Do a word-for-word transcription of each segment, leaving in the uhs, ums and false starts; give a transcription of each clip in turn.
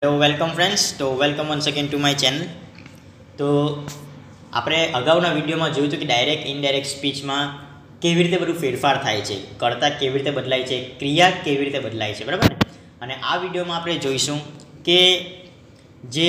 तो welcome friends तो welcome once again to my channel. तो આપણે અગાઉના વિડીયોમાં જોયું હતું કે ડાયરેક્ટ ઇનડાયરેક્ટ સ્પીચમાં કેવી રીતે બધું ફેરફાર થાય છે, કર્તા કેવી રીતે બદલાય છે, ક્રિયા કેવી રીતે બદલાય છે, બરાબર ને। અને આ વિડીયોમાં આપણે જોઈશું કે જે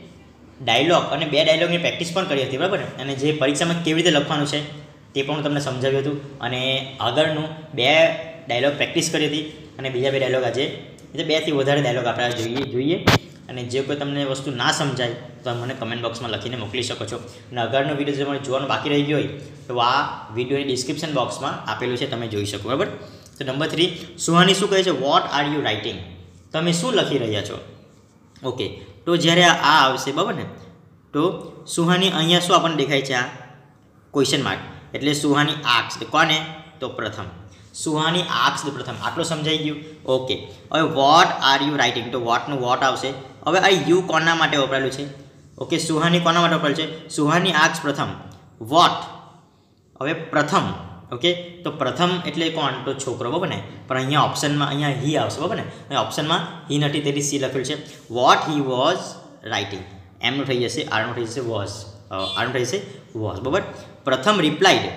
ડાયલોગ અને બે ડાયલોગની પ્રેક્ટિસ પણ કરી હતી, બરાબર ને, અને જે પરીક્ષામાં કેવી રીતે લખવાનું છે તે પણ હું તમને સમજાવ્યું હતું। અને આગળનું બે ડાયલોગ પ્રેક્ટિસ કરી હતી અને બીજા બે ડાયલોગ આજે એટલે બેથી વધારે ડાયલોગ આપણે જોઈએ જોઈએ અને જે કોઈ તમને વસ્તુ ના સમજાય તો મને કમેન્ટ બોક્સમાં લખીને મોકલી શકો છો। અને આગળનો વિડીયો જો તમારે જોવાનું બાકી રહી ગયો હોય તો આ વિડીયોની ડિસ્ક્રિપ્શન બોક્સમાં આપેલું છે, તમે જોઈ શકો, બરાબર। તો નંબર થ્રી, સુહાની શું કહે છે? What are you writing? તમે શું લખી રહ્યા છો? ઓકે, તો જ્યારે આ આવશે, બરાબર ને, તો સુહાની અહીંયા શું આપણને દેખાય છે? આ ક્વેશ્ચન માર્ક એટલે સુહાની આક્સ કોને? તો પ્રથમ સુહાની આક્સ પ્રથમ, આટલું સમજાઈ ગયું? ઓકે, હવે વોટ આર યુ રાઇટિંગ, તો વોટનું વોટ આવશે। હવે આ યુ કોના માટે વપરાયેલું છે? ઓકે, સુહાની કોના માટે વપરાયેલું છે? સુહાની આક્સ પ્રથમ, વોટ હવે પ્રથમ, ઓકે, તો પ્રથમ એટલે કોણ? તો છોકરો, બરાબર ને, પણ અહીંયા ઓપ્શનમાં અહીંયા હી આવશે, બરાબર ને, અહીં ઓપ્શનમાં હી નથી તેથી સી લખેલું છે। વોટ હી વોઝ રાઇટિંગ, એમનું થઈ જશે, આરનું થઈ જશે વોઝ, આરનું થઈ જશે વોઝ, બરાબર। પ્રથમ રિપ્લાઇડ,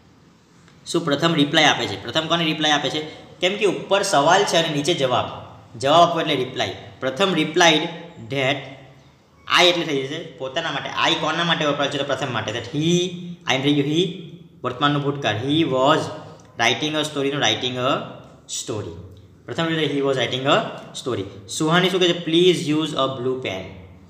શું પ્રથમ રિપ્લાય આપે છે? પ્રથમ કોને રિપ્લાય આપે છે? કેમ કે ઉપર સવાલ છે અને નીચે જવાબ, જવાબ આપો એટલે રિપ્લાય। પ્રથમ રિપ્લાઇડ ધેટ, આઈ એટલે થઈ જશે પોતાના માટે, આઈ કોના માટે વપરાય છે? તો પ્રથમ માટે, ધેટ હી, આઈ થઈ ગયું હી, વર્તમાનનું ભૂતકાળ, હી વોઝ રાઇટિંગ અ સ્ટોરીનું રાઇટિંગ અ સ્ટોરી, પ્રથમ રીતે he was writing a story. Suhani શું કહે છે? Please use a blue pen.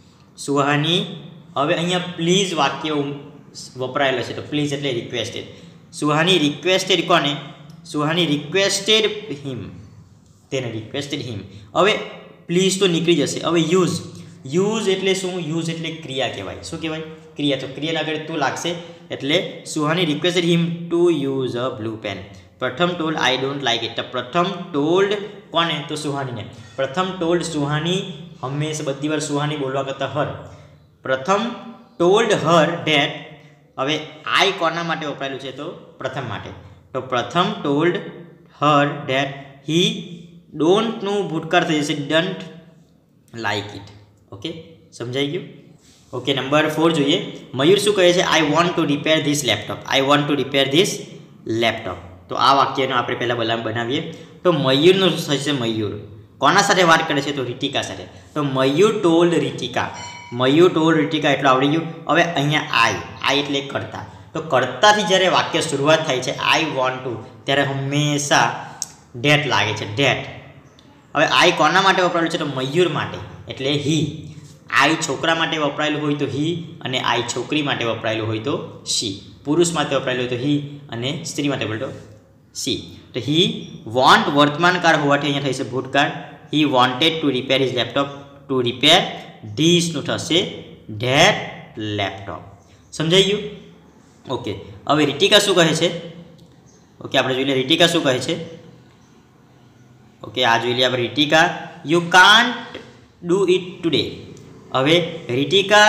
Suhani, હવે અહીંયા પ્લીઝ વાક્ય વપરાયેલો છે, તો પ્લીઝ એટલે રિક્વેસ્ટેડ, સુહાની રિક્વેસ્ટેડ કોને? સુહાની રિક્વેસ્ટેડ હિમ, તેને રિક્વેસ્ટેડ હિમ। હવે પ્લીઝ તો નીકળી જશે, હવે યુઝ, યુઝ એટલે શું? યુઝ એટલે ક્રિયા કહેવાય, શું કહેવાય? ક્રિયા, તો ક્રિયાના આગળ તું લાગશે એટલે Suhani requested him to use a blue pen. Pratham told I don't like it, Pratham told કોને? તો સુહાનીને, પ્રથમ ટોલ્ડ સુહાની, હંમેશા બધી વાર સુહાની બોલવા કરતાં હર, પ્રથમ ટોલ્ડ હર ધેટ, હવે આઈ કોના માટે વપરાયેલું છે? તો પ્રથમ માટે, તો પ્રથમ ટોલ્ડ હર ધેટ હી ડોન્ટનું ભૂતકાળ થઈ જશે ડન્ટ લાઇક ઇટ, ઓકે, સમજાઈ ગયું? ઓકે, નંબર ફોર જોઈએ, મયુર શું કહે છે? I want to repair this laptop, I want to repair this laptop, તો આ વાક્યનો આપણે પહેલાં બલામ બનાવીએ। તો મયુરનું થશે મયુર, કોના સાથે વાત કરે છે? તો રીતિકા સાથે, તો મયુર ટોલ્ડ રીતિકા, મયુર ટોલ્ડ રીતિકા એટલું આવડી ગયું। હવે અહીંયા આઈ, આઈ એટલે કરતા, તો કરતાથી જ્યારે વાક્ય શરૂઆત થાય છે આઈ વોન્ટ ટુ, ત્યારે હંમેશા ડેટ લાગે છે, ડેટ। હવે આઈ કોના માટે વપરાયેલું છે? તો મયુર માટે એટલે હી, આઈ છોકરા માટે વપરાયેલું હોય તો હી, અને આઈ છોકરી માટે વપરાયેલું હોય તો શી, પુરુષ માટે વપરાયેલું હોય તો હી, અને સ્ત્રી માટે વપરાયેલું સી। તો હી વોન્ટ વર્તમાન કાળ હોવાથી અહીંયા થઈ છે ભૂતકાળ, he wanted to repair his laptop, to repair ધીસનું થશે ધેટ લેપટોપ, સમજાઈ ગયું? ઓકે, હવે રીતિકા શું કહે છે? ઓકે, આપણે જોઈ લઈએ રીતિકા શું કહે છે। ઓકે, આ જોઈ લઈએ આપણે Ritika, you can't do it today. હવે રીતિકા,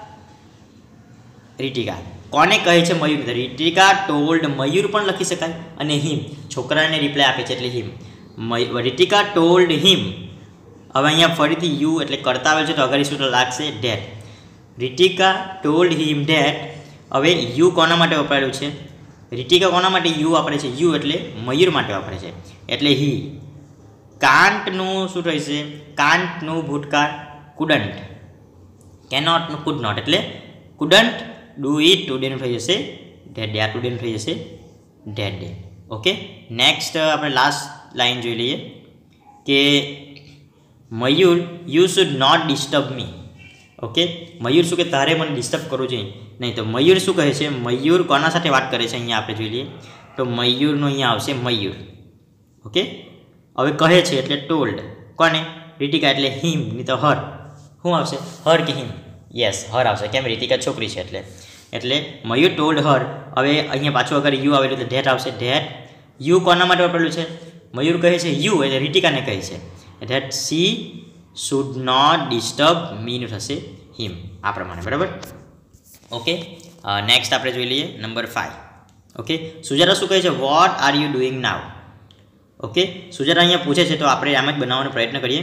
રીતિકા કોને કહે છે? મયુર, રીતિકા ટોલ્ડ, મયુર પણ લખી શકાય અને હિમ, છોકરાને રિપ્લાય આપે છે એટલે હિમ, રીતિકા ટોલ્ડ હિમ। હવે અહીંયા ફરીથી યુ એટલે કરતા આવે છે તો અગાડી શું લાગશે? That, Ritika told him that, હવે યુ કોના માટે વપરાયેલું છે? રીતિકા કોના માટે યુ વાપરે છે? યુ એટલે મયુર માટે વાપરે છે એટલે હી, કાન્ટનું શું થશે? કાન્ટનું ભૂતકાળ કુડન્ટ, કેનોટનું કુડ નોટ એટલે કુડન્ટ ડુ ઇટ ટુડેનું થઈ જશે ધેટ ડે, આ ટુડેનું થઈ જશે ધેટ ડે। ઓકે, નેક્સ્ટ આપણે લાસ્ટ લાઈન જોઈ લઈએ કે Mayur you should not disturb me. Okay, Mayur શું કે તારે મને ડિસ્ટર્બ કરવું જોઈએ નહીં, તો મયુર શું કહે છે? મયુર કોના સાથે વાત કરે છે? અહીંયા આપણે જોઈ લઈએ તો મયુરનું અહીંયા આવશે મયુર, ઓકે, હવે કહે છે એટલે ટોલ્ડ કોને? રીતિકા એટલે હિમ, નહીં તો હર, શું આવશે? હર કે હિમ? યસ, હર આવશે, કેમ? રીતિકા છોકરી છે એટલે, એટલે મયુર ટોલ્ડ હર, હવે અહીંયા પાછું અગર યુ આવેલું તો ધેટ આવશે, ધેટ યુ કોના માટે વપરાયેલું છે? મયુર કહે છે યુ એટલે રીતિકાને કહે છે, that she should not disturb મીનું થશે હિમ, આ પ્રમાણે, બરાબર? ઓકે, નેક્સ્ટ આપણે જોઈ લઈએ નંબર ફાઇવ। ઓકે, સુજાતા શું કહે છે? What are you doing now? Okay, Sujata અહીંયા પૂછે છે તો આપણે આમ જ બનાવવાનો પ્રયત્ન કરીએ।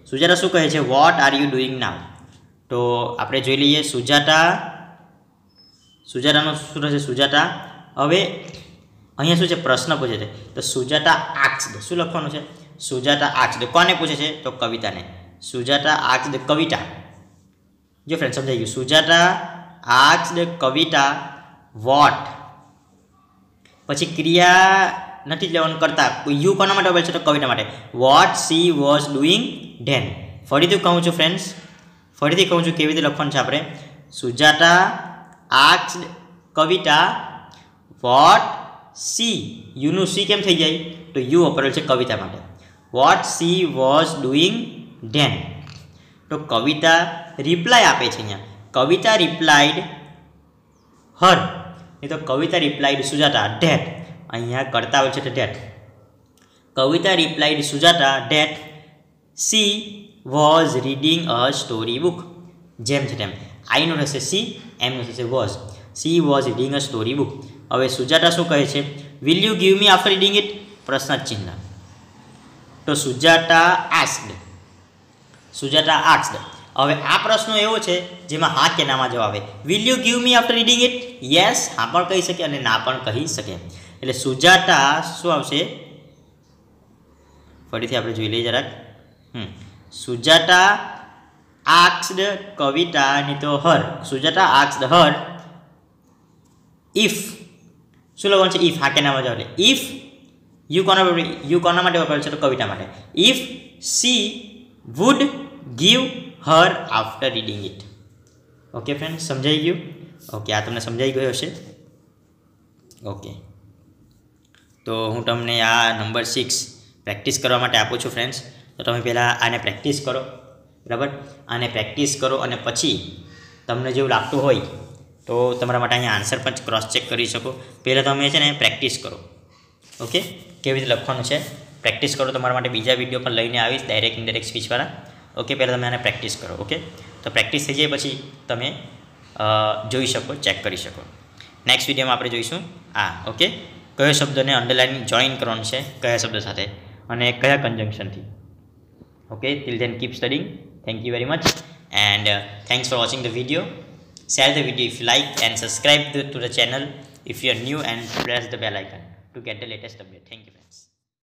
સુજાતા શું કહે છે? What are you doing now? તો આપણે જોઈ લઈએ સુજાતા સુજાતાનો શું થશે? સુજાતા હવે અહીંયા શું છે? પ્રશ્ન પૂછે છે તો સુજાતા આસ્ક્ડ શું લખવાનું છે? સુજાતા આસ્ક્ડ કોને પૂછે છે? તો કવિતાને. સુજાતા આસ્ક્ડ કવિતા. જો ફ્રેન્ડ સમજાઈ ગયું. સુજાતા આસ્ક્ડ કવિતા વોટ, પછી ક્રિયા નથી લેવાનું કરતા યુ કોના માટે વાપરે છે? તો કવિતા માટે. What she was doing then. ફરીથી કહું છું ફ્રેન્ડ્સ, ફરીથી કહું છું કેવી રીતે લખવાનું છે આપણે. Sujata asked Kavita what she, યુનું સી કેમ થઈ જાય? તો યુ વાપરેલ છે કવિતા માટે. What she was doing then. તો કવિતા રિપ્લાય આપે છે અહીંયા. કવિતા રિપ્લાઇડ હર, એ તો કવિતા રિપ્લાઇડ સુજાતા ધેટ. અહીંયા કરતા હોય છે તો that. Kavita replied Sujata that she was reading a story book. જેમ છે તેમ આઈનું થશે સી, એમનું થશે was. She was reading a story book. હવે સુજાતા શું કહે છે? Will you give me after reading it? પ્રશ્ન ચિહ્ન. તો સુજાતા આસ્ક્ડ, સુજાતા આસ્ક્ડ. હવે આ પ્રશ્નો એવો છે જેમાં હા કે નામાં જવાબ આવે. Will you give me after reading it? Yes, હા પણ કહી શકે અને ના પણ કહી શકે. એટલે સુજાતા શું આવશે? ફરીથી આપણે જોઈ લઈએ જરાક. હમ સુજાતા આસ્ક્ડ કવિતા ની તો her. Sujata asked her if શું લખવાનું છે? ઇફ હા કે નામાં જવાબ. એટલે ઇફ યુ કોના યુ કોના માટે વાપરેલ છે? તો કવિતા માટે. If she would give her after reading it. Okay friend, સમજાઈ ગયું? ઓકે, આ તમને સમજાઈ ગયો હશે. ઓકે, તો હું તમને આ નંબર સિક્સ પ્રેક્ટિસ કરવા માટે આપું છું ફ્રેન્ડ્સ. તો તમે પહેલાં આને પ્રેક્ટિસ કરો, બરાબર? આને પ્રેક્ટિસ કરો અને પછી તમને જેવું લાગતું હોય તો તમારા માટે અહીંયા આન્સર પણ ક્રોસ ચેક કરી શકો. પહેલાં તમે છે ને પ્રેક્ટિસ કરો. ઓકે, કેવી રીતે લખવાનું છે પ્રેક્ટિસ કરો. તમારા માટે બીજા વિડીયો પણ લઈને આવીશ ડાયરેક્ટ ઇનડાયરેક્ટ સ્પીચવાળા. ઓકે, પહેલાં તમે આને પ્રેક્ટિસ કરો. ઓકે, તો પ્રેક્ટિસ થઈ જાય પછી તમે જોઈ શકો, ચેક કરી શકો. નેક્સ્ટ વિડીયોમાં આપણે જોઈશું આ. ઓકે, કયો શબ્દને અંડરલાઇન જોઈન કરવાનું છે, કયા શબ્દ સાથે અને કયા કન્જંક્શનથી. Okay, till then keep studying. Thank you very much and thanks for watching the video. Share the video if you like and subscribe to the channel if you are new and press the bell icon to get the latest update. Thank you.